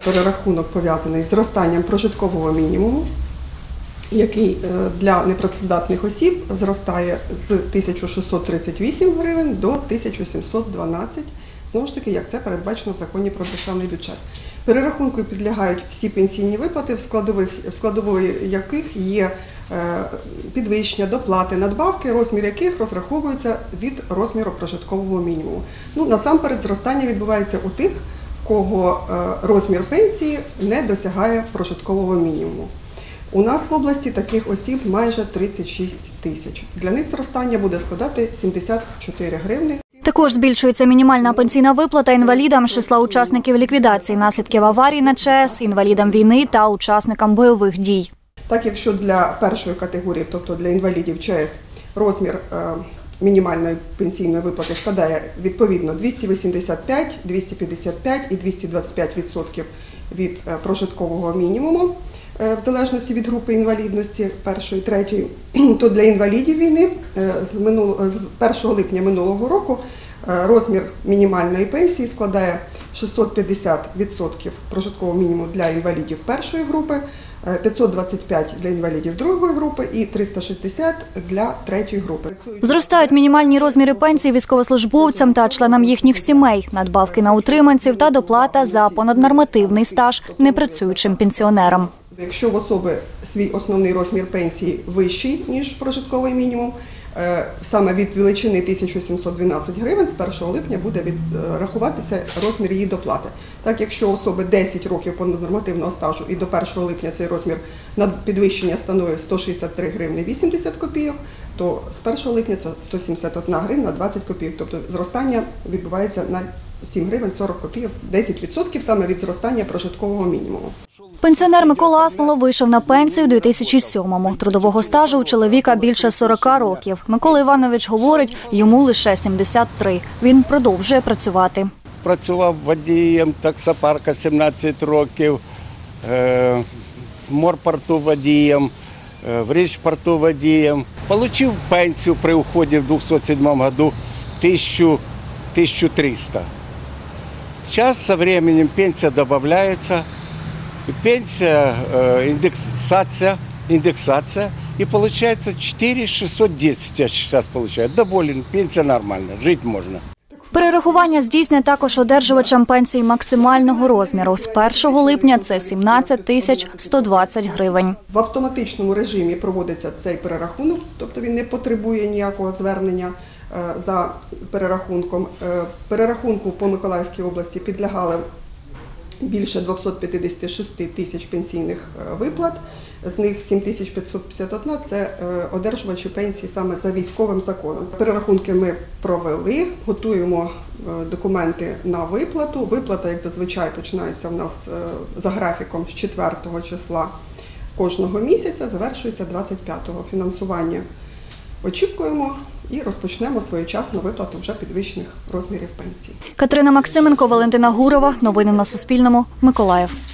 Перерахунок пов'язаний з зростанням прожиткового мінімуму, який для непрацездатних осіб зростає з 1638 гривень до 1712, знову ж таки, як це передбачено в Законі про державний бюджет. Перерахунку підлягають всі пенсійні виплати, в складової яких є підвищення, доплати, надбавки, розмір яких розраховується від розміру прожиткового мінімуму. Насамперед, зростання відбувається у тих, в кого розмір пенсії не досягає прожиткового мінімуму. У нас в області таких осіб майже 36 тисяч. Для них зростання буде складати 74 гривні. Також збільшується мінімальна пенсійна виплата інвалідам з числа учасників ліквідації наслідків аварій на ЧАЕС, інвалідам війни та учасникам бойових дій. Так, якщо для першої категорії, тобто для інвалідів ЧАЕС, розмір мінімальної пенсійної виплати складає відповідно 285, 255 і 225% від прожиткового мінімуму, в залежності від групи інвалідності першої, третьої, то для інвалідів війни з 1 липня минулого року розмір мінімальної пенсії складає 650% прожиткового мінімуму для інвалідів першої групи, 525 для інвалідів другої групи і 360 для третьої групи. Зростають мінімальні розміри пенсій військовослужбовцям та членам їхніх сімей, надбавки на утриманців та доплата за понаднормативний стаж непрацюючим пенсіонерам. Якщо в особи свій основний розмір пенсії вищий, ніж прожитковий мінімум, саме від величини 1712 гривень з 1 липня буде рахуватися розмір її доплати. Так, якщо у особи 10 років понаднормативного стажу і до 1 липня цей розмір на підвищення становить 163 гривні 80 копійок, то з 1 липня це 171 гривна 20 копійок. Тобто зростання відбувається на 7 гривень 40 копійок, 10% саме від зростання прожиткового мінімуму. Пенсіонер Микола Асмолов вийшов на пенсію у 2007-му. Трудового стажу у чоловіка більше 40 років. Микола Іванович говорить, йому лише 73. Він продовжує працювати. Працював водієм таксопарка 17 років, в морпорту водієм, в річпорту водієм. Отримав пенсію при уході в 2007 році 1300. Сейчас со временем пенсия добавляется, пенсия, индексация, и получается 4610 я сейчас получаю. Доволен, пенсия нормальная, жить можно. Перерахування здійснює також одержувачам пенсії максимального розміру. З 1 липня це 17 120 гривень. В автоматичному режимі проводиться цей перерахунок, тобто він не потребує ніякого звернення за перерахунком. Перерахунку по Миколаївській області підлягали більше 256 тисяч пенсійних виплат, з них 7551 – це одержувачі пенсії саме за військовим законом. Перерахунки ми провели, готуємо документи на виплату. Виплата, як зазвичай, починається в нас за графіком з 4 числа кожного місяця, завершується 25-го. Фінансування очікуємо і розпочнемо своєчасну виплату вже підвищених розмірів пенсії. Катерина Максименко, Валентина Гурова. Новини на Суспільному. Миколаїв.